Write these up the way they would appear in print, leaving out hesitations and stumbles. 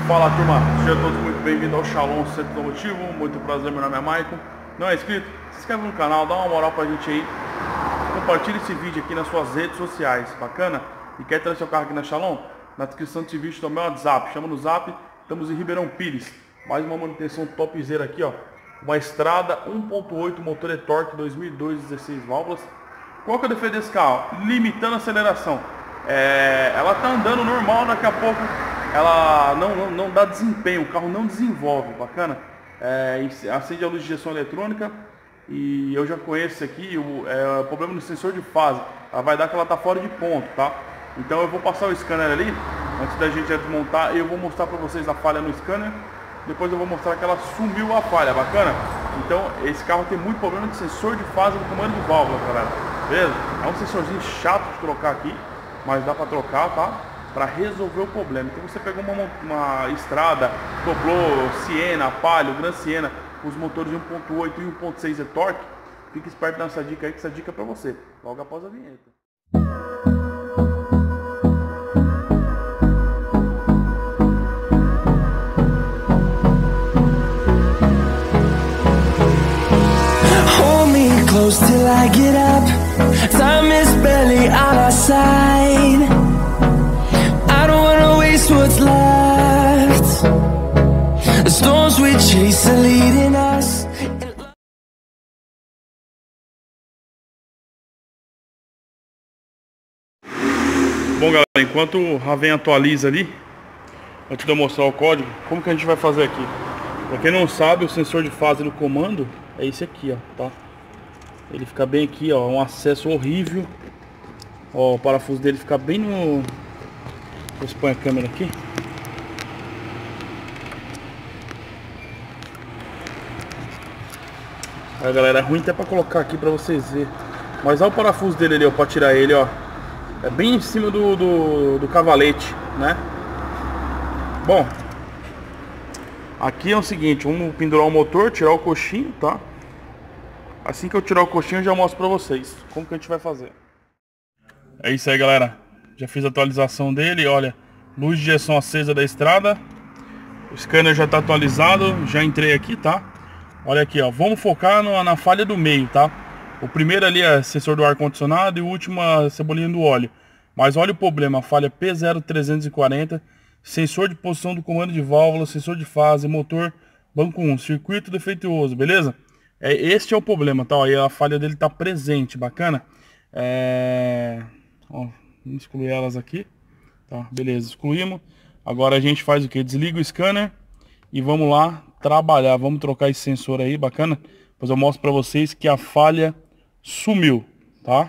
Fala turma, sejam todos muito bem-vindos ao Shalom Centro Automotivo. Muito prazer, meu nome é Maicon. Não é inscrito? Se inscreve no canal, dá uma moral pra gente aí. Compartilhe esse vídeo aqui nas suas redes sociais, bacana? E quer trazer seu carro aqui na Shalom? Na descrição desse vídeo também é o WhatsApp, chama no Zap. Estamos em Ribeirão Pires. Mais uma manutenção topzera aqui, ó. Uma Estrada 1.8 motor e-torque 2002, 16 válvulas. Qual que é o defeito desse carro? Limitando a aceleração. Ela tá andando normal, daqui a pouco ela não dá desempenho, o carro não desenvolve, bacana? Acende a luz de injeção eletrônica e eu já conheço isso aqui, o problema no sensor de fase, ela vai dar que ela tá fora de ponto, tá? Então eu vou passar o scanner ali, antes da gente desmontar, eu vou mostrar para vocês a falha no scanner, depois eu vou mostrar que ela sumiu a falha, bacana? Então esse carro tem muito problema de sensor de fase no comando de válvula, galera, beleza? É um sensorzinho chato de trocar aqui, mas dá para trocar, tá? Para resolver o problema. Então você pegou uma Estrada, Doblo, Siena, Palio, Gran Siena, os motores de 1.8 e 1.6 e-torque, fique esperto nessa dica aí, que essa dica é para você, logo após a vinheta. Hold me close till I get up. Time is barely on our side. I don't wanna waste what's left. The storms we chase are leading us. Bom galera, enquanto o Raven atualiza ali, antes de eu mostrar o código, como que a gente vai fazer aqui? Pra quem não sabe, o sensor de fase do comando é esse aqui, ó, tá? Ele fica bem aqui, ó, um acesso horrível. Ó, o parafuso dele fica bem no... Deixa eu pôr a câmera aqui. Aí galera, é ruim até pra colocar aqui pra vocês verem. Mas olha o parafuso dele ali, ó, pra tirar ele, ó. É bem em cima do cavalete, né? Bom, aqui é o seguinte, vamos pendurar o motor, tirar o coxinho, tá? Assim que eu tirar o coxinho eu já mostro pra vocês como que a gente vai fazer. É isso aí galera, já fiz a atualização dele, olha, luz de injeção acesa da Estrada. O scanner já tá atualizado, já entrei aqui, tá? Olha aqui, ó, vamos focar na falha do meio, tá? O primeiro ali é sensor do ar-condicionado e o último a cebolinha do óleo. Mas olha o problema, falha P0340, sensor de posição do comando de válvula, sensor de fase, motor, banco 1, circuito defeituoso, beleza? Este é o problema, tá? E a falha dele tá presente, bacana? Ó, vamos excluir elas aqui, tá? Beleza, excluímos. Agora a gente faz o que? Desliga o scanner e vamos lá trabalhar. Vamos trocar esse sensor aí, bacana? Depois eu mostro pra vocês que a falha sumiu, tá?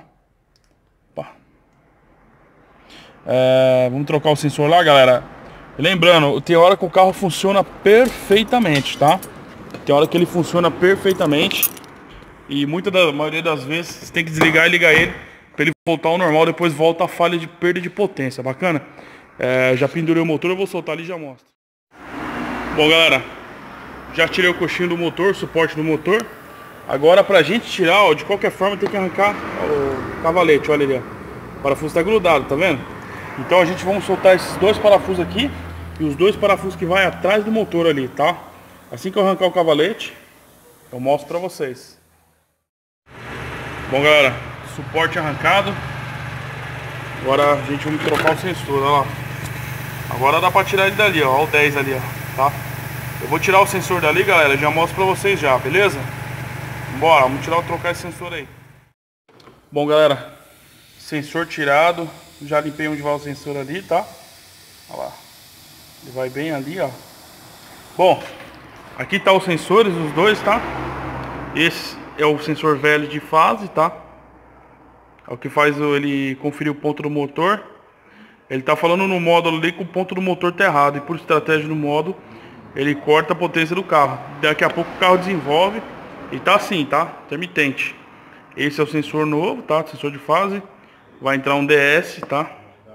Vamos trocar o sensor lá, galera. Lembrando, tem hora que o carro funciona perfeitamente, tá? Tem hora que ele funciona perfeitamente e maioria das vezes você tem que desligar e ligar ele para ele voltar ao normal. Depois volta a falha de perda de potência, bacana? Já pendurei o motor, eu vou soltar ali e já mostro. Bom galera, já tirei o coxinho do motor, suporte do motor. Agora pra gente tirar, ó, de qualquer forma tem que arrancar o cavalete, olha ali, ó. O parafuso tá grudado, tá vendo? Então a gente vai soltar esses dois parafusos aqui e os dois parafusos que vai atrás do motor ali, tá? Assim que eu arrancar o cavalete, eu mostro pra vocês. Bom galera, suporte arrancado. Agora a gente vai trocar o sensor, olha lá. Agora dá pra tirar ele dali, ó, o 10 ali, ó, tá? Eu vou tirar o sensor dali, galera, já mostro pra vocês já, beleza? Bora, vamos trocar esse sensor aí. Bom galera, sensor tirado. Já limpei onde vai o sensor ali, tá? Olha lá. Ele vai bem ali, ó. Bom, aqui tá os sensores, os dois, tá? Esse é o sensor velho de fase, tá? É o que faz ele conferir o ponto do motor. Ele tá falando no módulo ali que o ponto do motor tá errado. E por estratégia do módulo, ele corta a potência do carro. Daqui a pouco o carro desenvolve. E tá assim, tá? Intermitente. Esse é o sensor novo, tá? Sensor de fase. Vai entrar um DS, tá?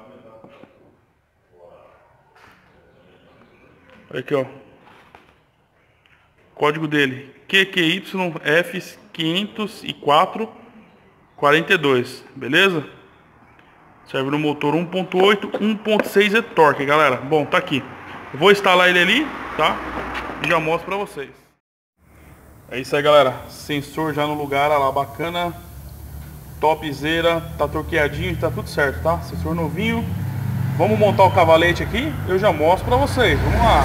Olha aqui, ó. Código dele QQYF50442, beleza? Serve no motor 1.8, 1.6 e-torque, galera. Bom, tá aqui. Eu vou instalar ele ali, tá? E já mostro pra vocês. É isso aí, galera. Sensor já no lugar, olha lá, bacana. Topzera, tá torqueadinho, tá tudo certo, tá? Sensor novinho. Vamos montar o cavalete aqui, eu já mostro pra vocês. Vamos lá.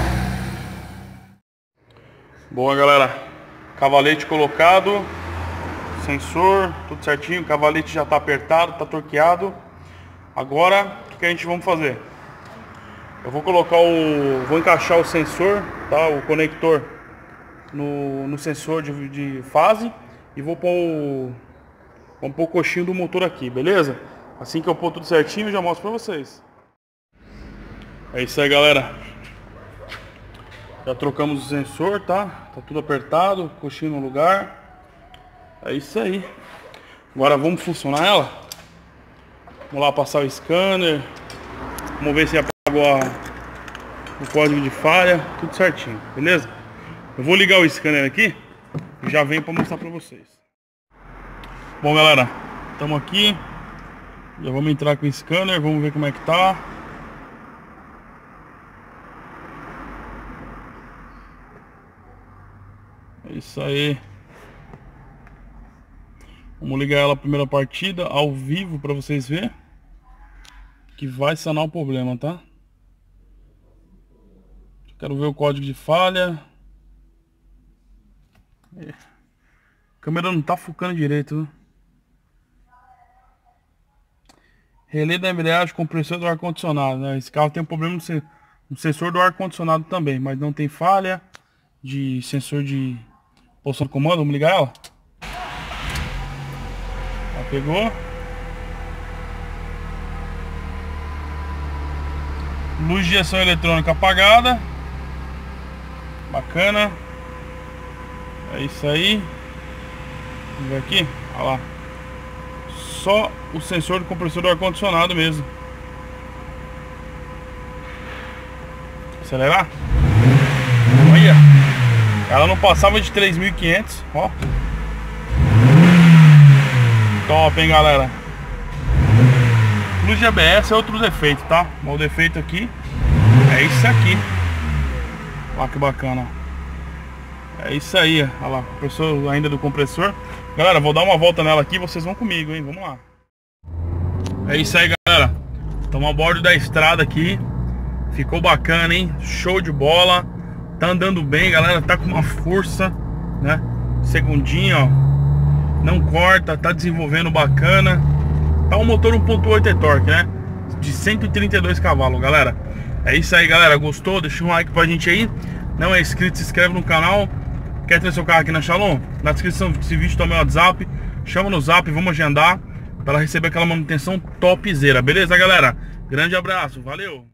Boa, galera. Cavalete colocado. Sensor, tudo certinho. O cavalete já tá apertado, tá torqueado. Agora, o que a gente vamos fazer? Eu vou colocar vou encaixar o sensor, tá? O conector no sensor de fase. E vamos pôr o coxinho do motor aqui, beleza? Assim que eu pôr tudo certinho, eu já mostro pra vocês. É isso aí, galera. Já trocamos o sensor, tá? Tá tudo apertado, coxinho no lugar. É isso aí. Agora vamos funcionar ela. Vamos lá passar o scanner. Vamos ver se apagou o código de falha. Tudo certinho, beleza? Eu vou ligar o scanner aqui e já venho para mostrar para vocês. Bom, galera, estamos aqui. Já vamos entrar com o scanner. Vamos ver como é que tá. É isso aí. Vamos ligar ela a primeira partida ao vivo para vocês verem que vai sanar o problema, tá? Quero ver o código de falha. A câmera não tá focando direito, viu? Relé da embreagem, compressor do ar-condicionado, né? Esse carro tem um problema no sensor do ar-condicionado também, mas não tem falha de sensor de posição de comando. Vamos ligar ela. Já pegou. Luz de injeção eletrônica apagada. Bacana. É isso aí. Vamos ver aqui. Olha lá. Só o sensor do compressor do ar-condicionado mesmo. Acelerar. Olha. Ela não passava de 3.500. Ó. Top, hein, galera. Luz de ABS é outro defeito, tá? O defeito aqui é isso aqui. Olha que bacana. É isso aí, olha lá, compressor ainda do compressor. Galera, vou dar uma volta nela aqui, vocês vão comigo, hein? Vamos lá. É isso aí, galera. Estamos a bordo da estrada aqui. Ficou bacana, hein? Show de bola. Tá andando bem, galera. Tá com uma força, né? Segundinho, ó. Não corta, tá desenvolvendo bacana. Tá um motor 1.8 e-torque, né? De 132 cavalos, galera. É isso aí, galera. Gostou? Deixa um like pra gente aí. Não é inscrito, se inscreve no canal. Quer ter seu carro aqui na Shalom? Na descrição desse vídeo tá o meu WhatsApp. Chama no Zap, vamos agendar para receber aquela manutenção topzera. Beleza, galera? Grande abraço, valeu!